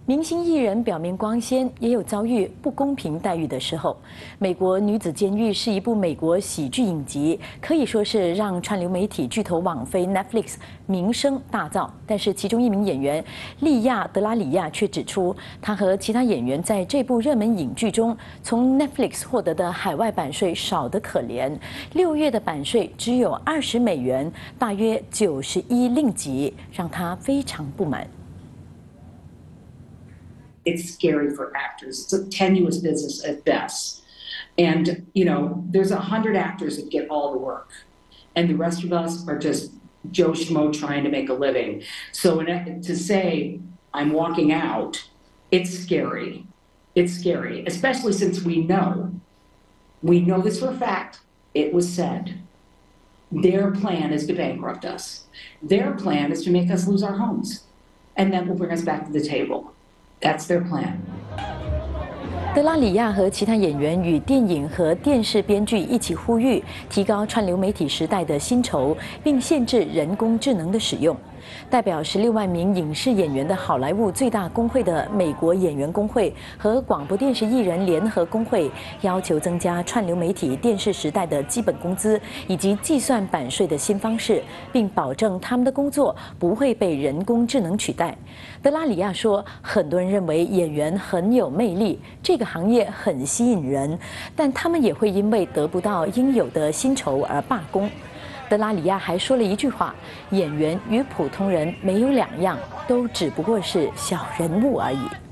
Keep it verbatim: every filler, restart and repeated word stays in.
明星艺人表面光鲜，也有遭遇不公平待遇的时候。美国女子监狱是一部美国喜剧影集，可以说是让串流媒体巨头网飞 Netflix 名声大噪。但是其中一名演员莉亚·德拉里亚却指出，她和其他演员在这部热门影剧中，从 Netflix 获得的海外版税少得可怜，六月的版税只有二十美元，大约九十一令吉，让她非常不满。 It's scary for actors. It's a tenuous business at best. And, you know, there's a hundred actors that get all the work. And the rest of us are just Joe Schmo trying to make a living. So in, to say, I'm walking out, it's scary. It's scary, especially since we know, we know this for a fact, it was said. Their plan is to bankrupt us. Their plan is to make us lose our homes. And that will bring us back to the table. That's their plan. 德拉里亚和其他演员与电影和电视编剧一起呼吁提高串流媒体时代的薪酬，并限制人工智能的使用。代表十六万名影视演员的好莱坞最大工会的美国演员工会和广播电视艺人联合工会要求增加串流媒体电视时代的基本工资以及计算版税的新方式，并保证他们的工作不会被人工智能取代。德拉里亚说，很多人认为演员很有魅力，这个行业很吸引人，但他们也会因为得不到应有的薪酬而罢工。德拉里亚还说了一句话：“演员与普通人没有两样，都只不过是小人物而已。”